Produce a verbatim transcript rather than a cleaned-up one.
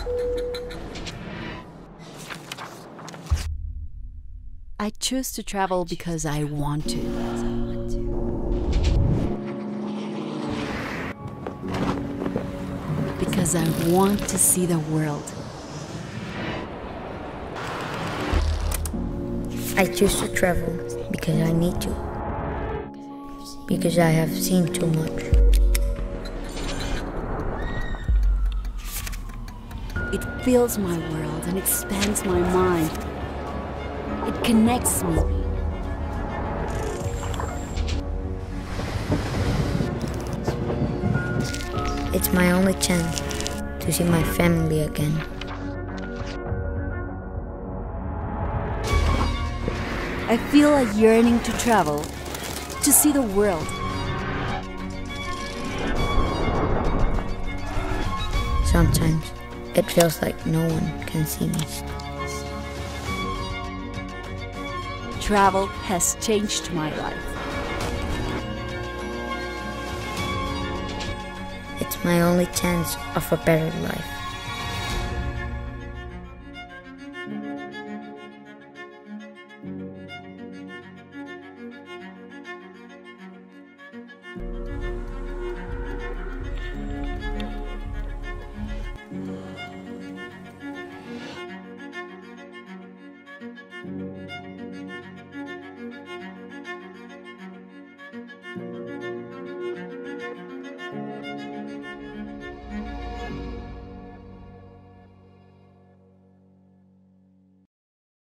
I choose to travel because I want to. Because I want to see the world. I choose to travel because I need to. Because I have seen too much. It fills my world and expands my mind. It connects me. It's my only chance to see my family again. I feel a yearning to travel, to see the world. Sometimes it feels like no one can see me. Travel has changed my life. It's my only chance of a better life.